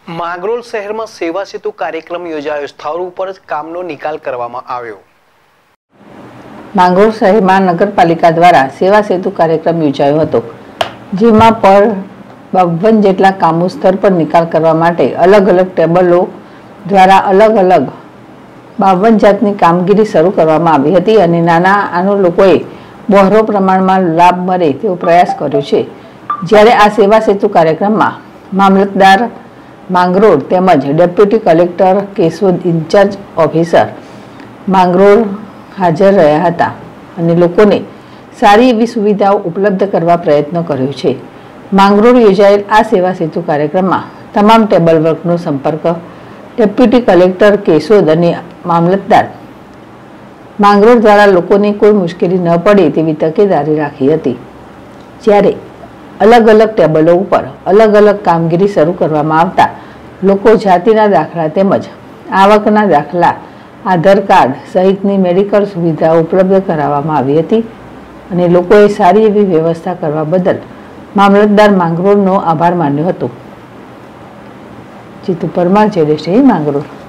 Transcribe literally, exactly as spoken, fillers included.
માંગરોળ શહેરમાં સેવા સેતુ કાર્યક્રમ યોજાયો. સ્થળ ઉપર જ કામનો નિકાલ કરવામાં આવ્યો. માંગરોળ શહેરમાં નગરપાલિકા દ્વારા સેવા સેતુ કાર્યક્રમ યોજાયો હતો, જેમાં પર બાવન જેટલા કામો સ્તર પર નિકાલ કરવા માટે અલગ અલગ ટેબલો દ્વારા અલગ અલગ બાવન જાતની કામગીરી શરૂ કરવામાં આવી હતી અને નાના આનો લોકોએ બહોળો પ્રમાણમાં લાભ મળે તેવો પ્રયાસ કર્યો છે. જ્યારે આ સેવા સેતુ કાર્યક્રમમાં મામલતદાર માંગરોળ તેમજ deputy collector Keshod in charge officer Mangrol હાજર રહ્યા હતા અને લોકોને સારી એવી સુવિધાઓ ઉપલબ્ધ કરવા પ્રયત્ન કર્યો છે. માંગરોળ યોજાયેલ આ સેવા સેતુ કાર્યક્રમમાં તમામ ટેબલ વર્કનો સંપર્ક ડેપ્યુટી કલેક્ટર કેશોદ અને મામલતદાર માંગરોળ દ્વારા લોકોને કોઈ મુશ્કેલી ન પડે તેવી તકેદારી રાખી હતી. જ્યારે અલગ અલગ ટેબલો ઉપર અલગ અલગ કામગીરી શરૂ કરવામાં આવતા લોકો જાતિના દાખલા તેમજ આવકના દાખલા, આધાર કાર્ડ સહિતની મેડિકલ સુવિધાઓ ઉપલબ્ધ કરાવવામાં આવી હતી અને લોકોએ સારી એવી વ્યવસ્થા કરવા બદલ મામલતદાર માંગરોળનો આભાર માન્યો હતો. જીતુ પરમાર, જેડેશ ટીવી, માંગરોળ.